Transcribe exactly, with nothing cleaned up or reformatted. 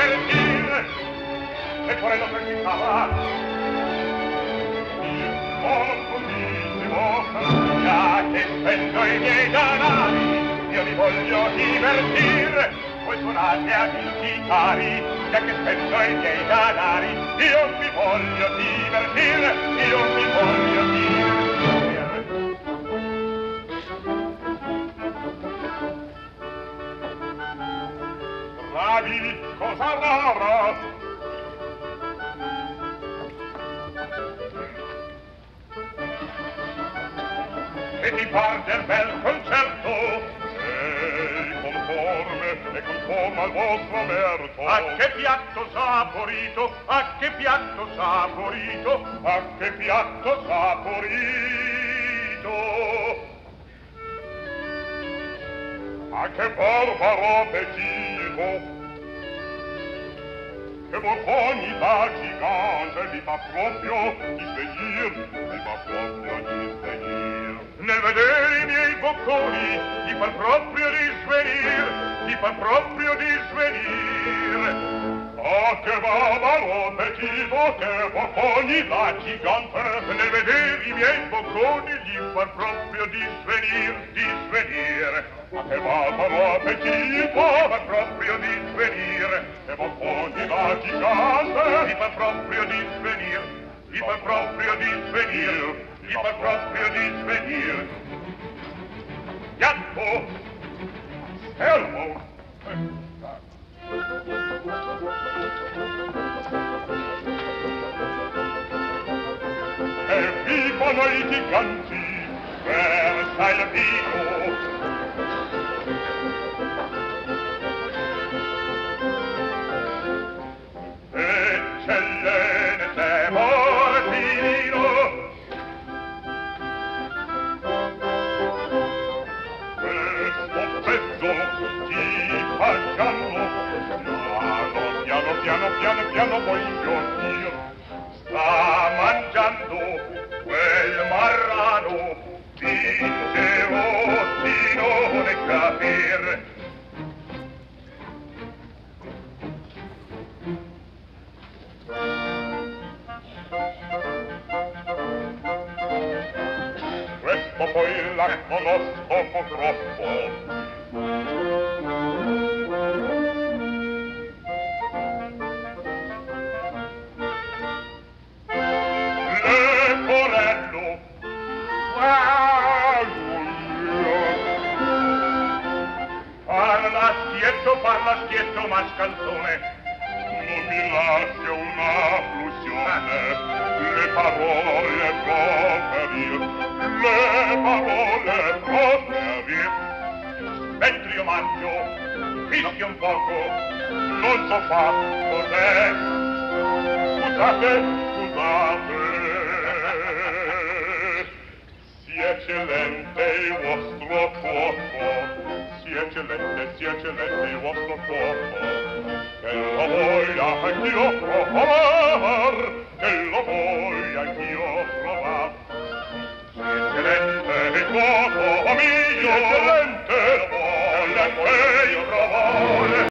divertir, e quello precipitava. Io sono cosissimo, già che spendo i miei danari, io mi voglio divertir, voi suonate a vincitari, già che spendo i miei danari, io mi voglio divertir, io mi voglio divertir. Bravi, cosa rara! E ti par del bel concerto, sei conforme e conforme al vostro merito. A che piatto saporito, a che piatto saporito, a che piatto saporito. A che barbaro appetito, che borbonità gigante mi fa proprio disvenir, mi fa proprio disvenir. Nel vedere i miei bocconi ti fa proprio disvenir, ti fa proprio disvenir. Ah, che barbaro appetito, che borbonità gigante, nel vedere i miei bocconi gli fa proprio disvenir, disvenir. Ah, che barbaro appetito, fa proprio disvenir, che borbonità gigante, gli fa proprio disvenir, gli fa proprio disvenir, gli fa proprio disvenir. Piatto, servo. E vivono i giganti, versa il vino. Eccellente Martino, questo pezzo ti fa giallo, piano, piano, piano, piano, piano voglio dir, sta mangiando quel marrano, dicevo di non capir. Questo poi la conosco purtroppo. Leporello, parla schietto, parla schietto, mascalzone. Non mi lascia una flussione, le parole proferir, le parole proferir. Mentre io mangio, fischio un poco, non so fa cos'è. Scusate, scusate, sia eccellente il vostro fuoco, sia eccellente, sia eccellente il vostro fuoco, che lo voglio anch'io provar, che lo voglio anch'io provar. Sia eccellente il fuoco mio, sia eccellente, lo voglio anch'io provar.